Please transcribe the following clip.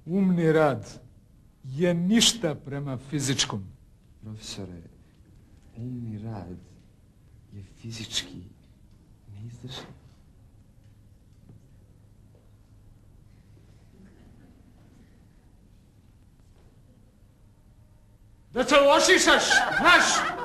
Umni rad je ništa prema fizičkom. Profesore, umni rad je fizički neizdrživ. Da se ošišaš, znaš?